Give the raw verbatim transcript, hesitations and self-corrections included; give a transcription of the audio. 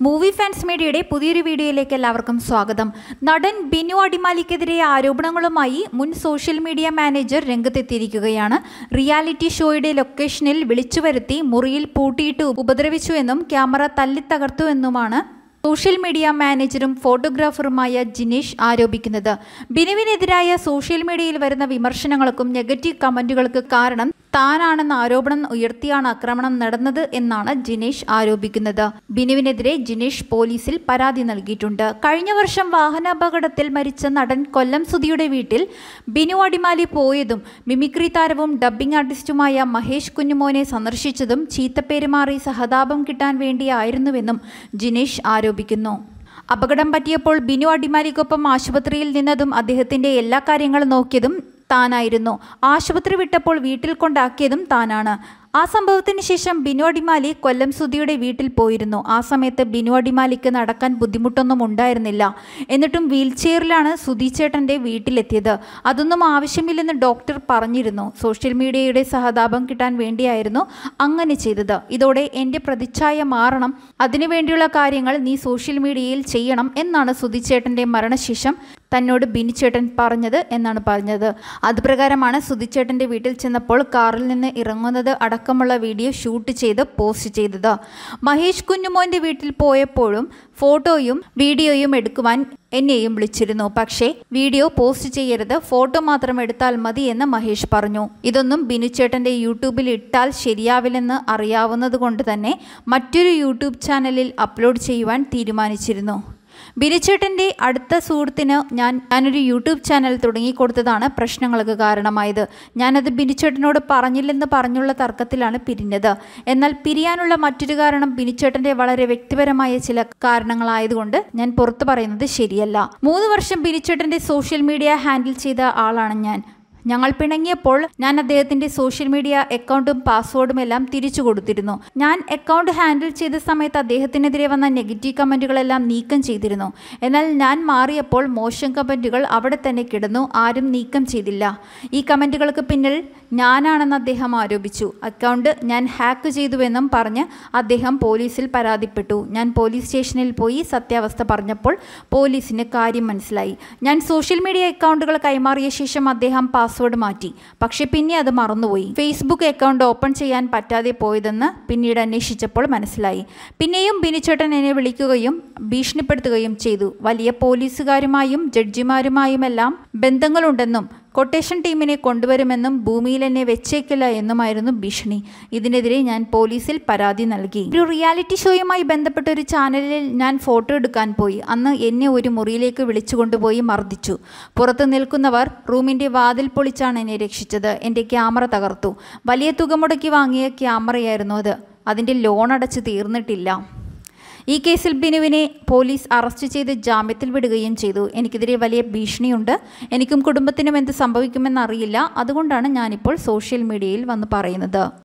Movie fans മീഡിയയുടെ പുതിയൊരു വീഡിയോയിലേക്ക് എല്ലാവർക്കും സ്വാഗതം. നടൻ ബിനു അടിമാലിക്കെതിരെ ആരോപണങ്ങളുമായി മുൻ സോഷ്യൽ മീഡിയ മാനേജർ രംഗത്തെത്തിയിരിക്കുകയാണ്. റിയാലിറ്റി ഷോയുടെ ലൊക്കേഷനിൽ വിളിച്ചുവരുത്തി മുറിയിൽ പൂട്ടിയിട്ട് ഉപദ്രവിച്ചു എന്നും ക്യാമറ തല്ലിത്തകർത്തു എന്നുമാണ് സോഷ്യൽ മീഡിയ മാനേജറും ഫോട്ടോഗ്രാഫറുമായ ജിനേഷ് ആരോപിക്കുന്നത്. ബിനുവിനെതിരായ സോഷ്യൽ മീഡിയയിൽ വരുന്ന വിമർശനങ്ങൾക്കും നെഗറ്റീവ് കമന്റുകൾക്ക് കാരണം താനാണെന്ന ആരോപണം ഉയർത്തിയാണ് ആക്രമണം നടന്നത് എന്നാണ് ജിനേഷ് ആരോപിക്കുന്നത്. ബിനുവിനെതിരെ ജിനേഷ് പോലീസിൽ പരാതി നൽകിയിട്ടുണ്ട്. കഴിഞ്ഞ വർഷം വാഹനാപകടത്തിൽ മരിച്ച നടൻ കൊല്ലം സുധിയുടെ വീട്ടിൽ ബിനു അടിമാലി പോയതും മിമിക്രി താരവും ഡബ്ബിംഗ് ആർട്ടിസ്റ്റുമായ മഹേഷ് കുഞ്ഞുമോനെ സന്ദർശിച്ചതും ചീത്തപ്പേരുമാറി സഹതാപം കിട്ടാൻ വേണ്ടിയായിരുന്നുവെന്നും ജിനേഷ് ആരോപിക്കുന്നു. അപകടം പറ്റിയപ്പോൾ ബിനു അടിമാലിക്കൊപ്പം ആശുപത്രിയിൽ നിന്നതും അദ്ദേഹത്തിന്റെ എല്ലാ കാര്യങ്ങളും നോക്കിയതും താനായിരുന്നു. ആശുപത്രി വിട്ടപ്പോൾ വീട്ടിൽ കൊണ്ടാക്കിയതും താനാണ്. ആ സംഭവത്തിന് ശേഷം ബിനു അടിമാലി കൊല്ലം സുധിയുടെ വീട്ടിൽ പോയിരുന്നു. ആ സമയത്ത് ബിനു അടിമാലിക്ക് നടക്കാൻ ബുദ്ധിമുട്ടൊന്നും ഉണ്ടായിരുന്നില്ല. എന്നിട്ടും വീൽ ചെയറിലാണ് സുധി ചേട്ടൻ്റെ വീട്ടിലെത്തിയത്. അതൊന്നും ആവശ്യമില്ലെന്ന് ഡോക്ടർ പറഞ്ഞിരുന്നു. സോഷ്യൽ മീഡിയയുടെ സഹതാപം കിട്ടാൻ വേണ്ടിയായിരുന്നു അങ്ങനെ ചെയ്തത്. ഇതോടെ എൻ്റെ പ്രതിച്ഛായ മാറണം, അതിനുവേണ്ടിയുള്ള കാര്യങ്ങൾ നീ സോഷ്യൽ മീഡിയയിൽ ചെയ്യണം എന്നാണ് സുധി ചേട്ടൻ്റെ മരണശേഷം തന്നോട് ബിനുചേട്ടൻ പറഞ്ഞത് എന്നാണ് പറഞ്ഞത്. അതുപ്രകാരമാണ് സുധിച്ചേട്ടൻ്റെ വീട്ടിൽ ചെന്നപ്പോൾ കാറിൽ നിന്ന് ഇറങ്ങുന്നത് അടക്കമുള്ള വീഡിയോ ഷൂട്ട് ചെയ്ത് പോസ്റ്റ് ചെയ്തത്. മഹേഷ് കുഞ്ഞുമോൻ്റെ വീട്ടിൽ പോയപ്പോഴും ഫോട്ടോയും വീഡിയോയും എടുക്കുവാൻ എന്നെയും വിളിച്ചിരുന്നു. പക്ഷേ വീഡിയോ പോസ്റ്റ് ചെയ്യരുത്, ഫോട്ടോ മാത്രം എടുത്താൽ മതി എന്ന് മഹേഷ് പറഞ്ഞു. ഇതൊന്നും ബിനുചേട്ടൻ്റെ യൂട്യൂബിൽ ഇട്ടാൽ ശരിയാവില്ലെന്ന് അറിയാവുന്നത് കൊണ്ട് തന്നെ മറ്റൊരു യൂട്യൂബ് ചാനലിൽ അപ്ലോഡ് ചെയ്യുവാൻ തീരുമാനിച്ചിരുന്നു. ബിനുചേട്ടൻ്റെ അടുത്ത സുഹൃത്തിന് ഞാൻ ഞാനൊരു യൂട്യൂബ് ചാനൽ തുടങ്ങിക്കൊടുത്തതാണ് പ്രശ്നങ്ങൾക്ക് കാരണമായത്. ഞാനത് ബിനുചേട്ടനോട് പറഞ്ഞില്ലെന്ന് പറഞ്ഞുള്ള തർക്കത്തിലാണ് പിരിഞ്ഞത്. എന്നാൽ പിരിയാനുള്ള മറ്റൊരു കാരണം ബിനുചേട്ടൻ്റെ വളരെ വ്യക്തിപരമായ ചില കാരണങ്ങളായതുകൊണ്ട് ഞാൻ പുറത്തു പറയുന്നത് ശരിയല്ല. മൂന്ന് വർഷം ബിനുചേട്ടൻ്റെ സോഷ്യൽ മീഡിയ ഹാൻഡിൽ ചെയ്ത ആളാണ് ഞാൻ. ഞങ്ങൾ പിണങ്ങിയപ്പോൾ ഞാൻ അദ്ദേഹത്തിൻ്റെ സോഷ്യൽ മീഡിയ അക്കൗണ്ടും പാസ്വേഡും എല്ലാം തിരിച്ചു കൊടുത്തിരുന്നു. ഞാൻ അക്കൗണ്ട് ഹാൻഡിൽ ചെയ്ത സമയത്ത് അദ്ദേഹത്തിനെതിരെ വന്ന നെഗറ്റീവ് കമൻറ്റുകളെല്ലാം നീക്കം ചെയ്തിരുന്നു. എന്നാൽ ഞാൻ മാറിയപ്പോൾ മോശം കമൻറ്റുകൾ അവിടെ തന്നെ കിടന്നു, ആരും നീക്കം ചെയ്തില്ല. ഈ കമൻറ്റുകൾക്ക് പിന്നിൽ ഞാനാണെന്ന് അദ്ദേഹം ആരോപിച്ചു. അക്കൗണ്ട് ഞാൻ ഹാക്ക് ചെയ്തുവെന്നും പറഞ്ഞ് അദ്ദേഹം പോലീസിൽ പരാതിപ്പെട്ടു. ഞാൻ പോലീസ് സ്റ്റേഷനിൽ പോയി സത്യാവസ്ഥ പറഞ്ഞപ്പോൾ പോലീസിന് കാര്യം മനസ്സിലായി. ഞാൻ സോഷ്യൽ മീഡിയ അക്കൗണ്ടുകൾ കൈമാറിയ ശേഷം അദ്ദേഹം പാസ്വേഡ് മാറ്റി. പക്ഷെ പിന്നെ അത് മറന്നുപോയി. ഫേസ്ബുക്ക് അക്കൗണ്ട് ഓപ്പൺ ചെയ്യാൻ പറ്റാതെ പോയതെന്ന് പിന്നീട് അന്വേഷിച്ചപ്പോൾ മനസ്സിലായി. പിന്നെയും ബിനുചേട്ടൻ എന്നെ വിളിക്കുകയും ഭീഷണിപ്പെടുത്തുകയും ചെയ്തു. വലിയ പോലീസുകാരുമായും ജഡ്ജിമാരുമായുമെല്ലാം ബന്ധങ്ങളുണ്ടെന്നും കൊട്ടേഷൻ ടീമിനെ കൊണ്ടുവരുമെന്നും ഭൂമിയിൽ എന്നെ വെച്ചേക്കില്ല എന്നുമായിരുന്നു ഭീഷണി. ഇതിനെതിരെ ഞാൻ പോലീസിൽ പരാതി നൽകി. ഒരു റിയാലിറ്റി ഷോയുമായി ബന്ധപ്പെട്ട ഒരു ചാനലിൽ ഞാൻ ഫോട്ടോ എടുക്കാൻ പോയി. അന്ന് എന്നെ ഒരു മുറിയിലേക്ക് വിളിച്ചു കൊണ്ടുപോയി മർദ്ദിച്ചു. പുറത്ത് നിൽക്കുന്നവർ റൂമിൻ്റെ വാതിൽ പൊളിച്ചാണ് എന്നെ രക്ഷിച്ചത്. എൻ്റെ ക്യാമറ തകർത്തു. വലിയ തുക മുടക്കി വാങ്ങിയ ക്യാമറയായിരുന്നു അത്. അതിൻ്റെ ലോൺ അടച്ച് തീർന്നിട്ടില്ല. ഈ കേസിൽ ബിനുവിനെ പോലീസ് അറസ്റ്റ് ചെയ്ത് ജാമ്യത്തിൽ വിടുകയും ചെയ്തു. എനിക്കെതിരെ വലിയ ഭീഷണിയുണ്ട്. എനിക്കും കുടുംബത്തിനും എന്ത് സംഭവിക്കുമെന്നറിയില്ല. അതുകൊണ്ടാണ് ഞാനിപ്പോൾ സോഷ്യൽ മീഡിയയിൽ വന്ന് പറയുന്നത്.